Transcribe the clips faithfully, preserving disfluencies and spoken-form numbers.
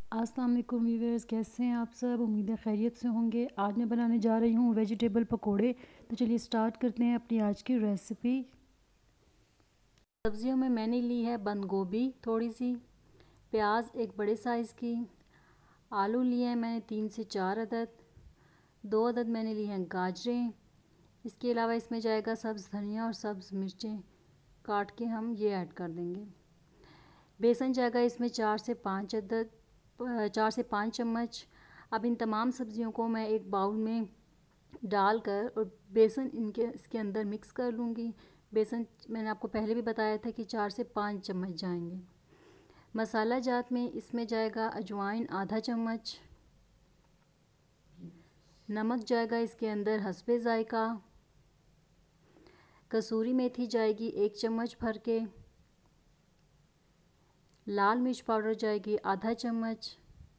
अस्सलाम वालेकुम व्यूअर्स, कैसे हैं आप सब। उम्मीद है खैरियत से होंगे। आज मैं बनाने जा रही हूँ वेजिटेबल पकोड़े। तो चलिए स्टार्ट करते हैं अपनी आज की रेसिपी। सब्जियों में मैंने ली है बंद गोभी थोड़ी सी, प्याज एक बड़े साइज़ की, आलू लिए हैं मैंने तीन से चार अदद, दो अदद मैंने ली हैं गाजरें। इसके अलावा इसमें जाएगा सब्ज़ धनिया और सब्ज़ मिर्चें काट के हम ये ऐड कर देंगे। बेसन जाएगा इसमें चार से पाँच अदद चार से पाँच चम्मच। अब इन तमाम सब्ज़ियों को मैं एक बाउल में डालकर और बेसन इनके इसके अंदर मिक्स कर लूँगी। बेसन मैंने आपको पहले भी बताया था कि चार से पाँच चम्मच जाएंगे। मसाला जात में इसमें जाएगा अजवाइन आधा चम्मच, नमक जाएगा इसके अंदर हस्बे ज़ायका, कसूरी मेथी जाएगी एक चम्मच भर के, लाल मिर्च पाउडर जाएगी आधा चम्मच,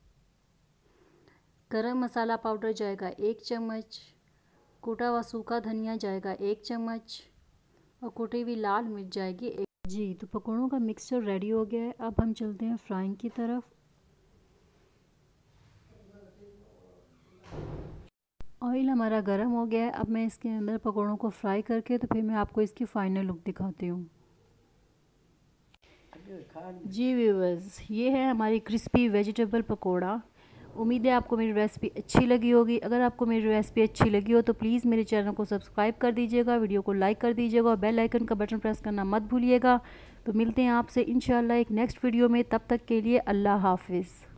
गरम मसाला पाउडर जाएगा एक चम्मच, कूटा हुआ सूखा धनिया जाएगा एक चम्मच और कुटी हुई लाल मिर्च जाएगी एक। जी तो पकौड़ों का मिक्सचर रेडी हो गया है। अब हम चलते हैं फ्राइंग की तरफ। ऑयल हमारा गर्म हो गया है। अब मैं इसके अंदर पकौड़ों को फ्राई करके तो फिर मैं आपको इसकी फ़ाइनल लुक दिखाती हूँ। जी व्यूअर्स, ये है हमारी क्रिस्पी वेजिटेबल पकोड़ा। उम्मीद है आपको मेरी रेसिपी अच्छी लगी होगी। अगर आपको मेरी रेसिपी अच्छी लगी हो तो प्लीज़ मेरे चैनल को सब्सक्राइब कर दीजिएगा, वीडियो को लाइक कर दीजिएगा और बेल आइकन का बटन प्रेस करना मत भूलिएगा। तो मिलते हैं आपसे इंशाल्लाह एक नेक्स्ट वीडियो में। तब तक के लिए अल्लाह हाफिज़।